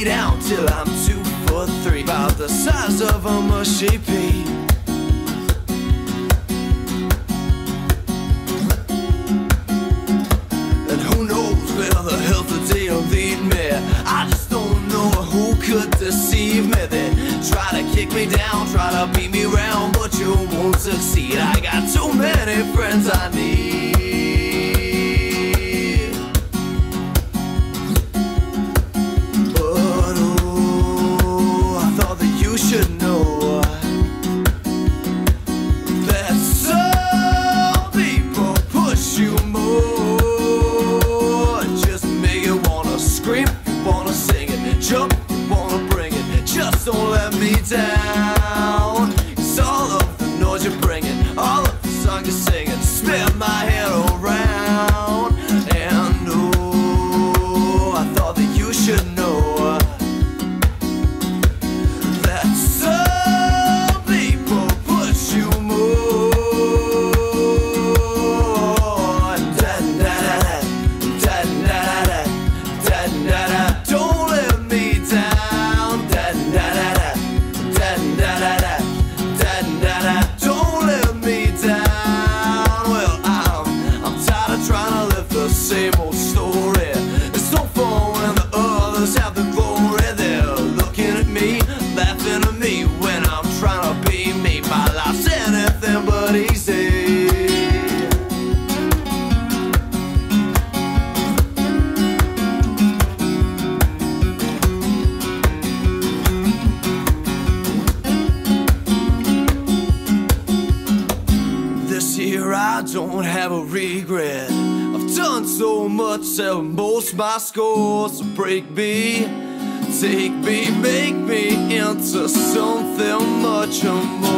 down till I'm 2'3", about the size of a mushy pea. And who knows where the hell's the day will lead me? I just don't know who could deceive me. They try to kick me down, try to beat me round, but you won't succeed. I got too many friends I need. But oh, I thought that you should know that some people push you more. Just make you wanna scream, you wanna sing it, jump, you wanna bring it. Just don't let me down. It's all of the noise you're bringing, all of the songs you're singing, spin my head around. And oh, I thought that you should know that some people push you more. Da-da-da-da, da-da-da-da, da-da-da-da. Don't let me down. Da-da-da-da, da-da-da-da, da-da-da-da. Don't let me down. Well, I'm tired of trying to live the same old story. It's no fun when the others have the glory. They're looking at me, laughing at me when I'm trying to be me. My life's anything but easy. This year I don't have a regret. I've done so much to most my scores. So break me, take me, make me into something much more.